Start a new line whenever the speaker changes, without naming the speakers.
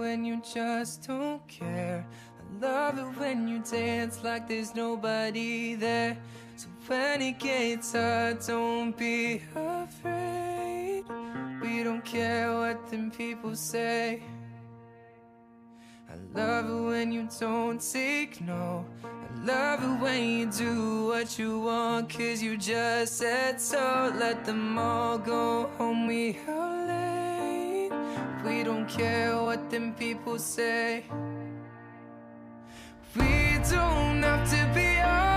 when you just don't care. I love it when you dance like there's nobody there. So when it gets hard, don't be afraid. We don't care what them people say. I love it when you don't take no. I love it when you do what you want, 'cause you just said so. Let them all go home, we out late. We don't care what them people say. We don't have to be